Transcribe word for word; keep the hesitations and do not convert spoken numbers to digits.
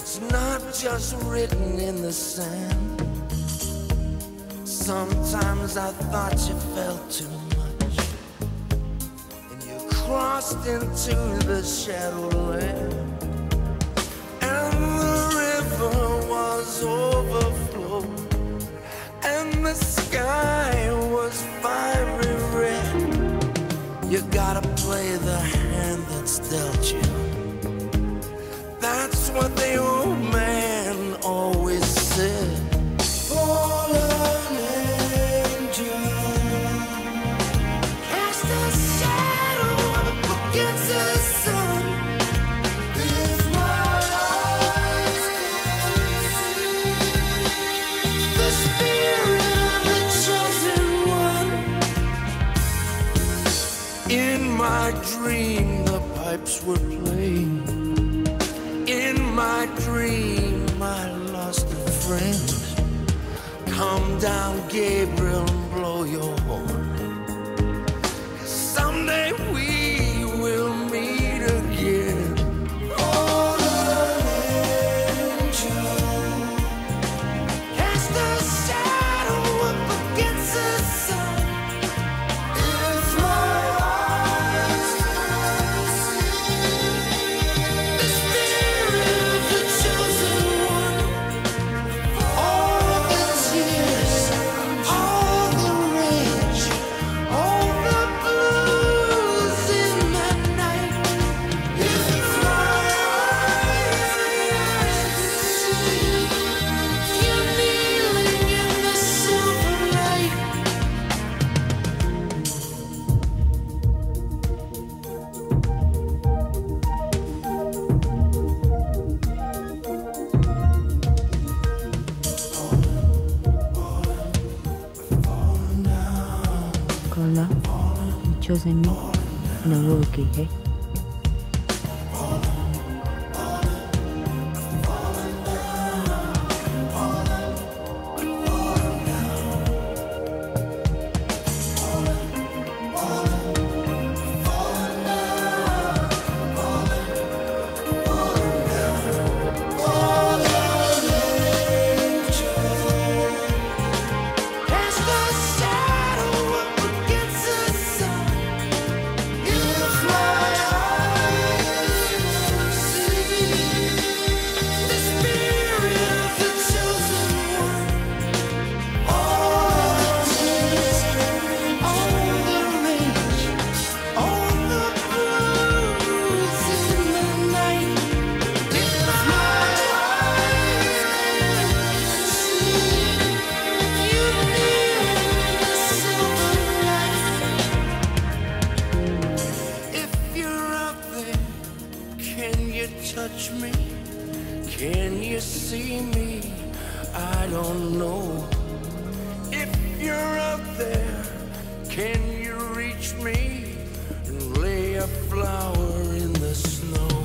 It's not just written in the sand. Sometimes I thought you felt too much, and you crossed into the shadowland, and the river was overflowed, and the sky was fiery red. You gotta play the hand that's dealt you. That's what the old man always said. Fallen angel, cast a shadow up against the sun. If my eyes could see the spirit of the chosen one. In my dream, the pipes were playing. In my dream, I lost a friend. Come down, Gabriel, and blow your horn. Someday we will meet again. Oh, angel, cast a shadow up against the sun. If my eyes could see the spirit of the chosen one, all the tears, all the rage, all the blues in the night. If my eyes could see you kneeling in the silver light. Còn là cho dân nó ngồi kỳ hết. Cast a shadow up against the sun. If my eyes could see the spirit of the chosen one, all the tears, all the rage, all the blues in the night. If my eyes could see you kneeling in the silver light. If you're out there, can you touch me? Can you see me? I don't know. If you're out there, can you reach me and lay a flower in the snow?